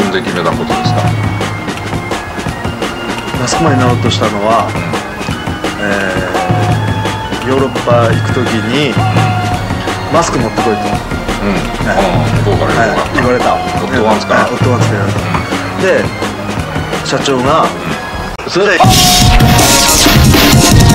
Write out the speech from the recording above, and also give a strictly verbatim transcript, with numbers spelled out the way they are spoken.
分で決めたことですか？ マスコマになろうとしたのは、うんえー、ヨーロッパ行く時に、うん、マスク持ってこいと、 うんはい、向こうから言われた。 オットワンツから、 オットワンツから言われた、うん、で社長が、うん、それで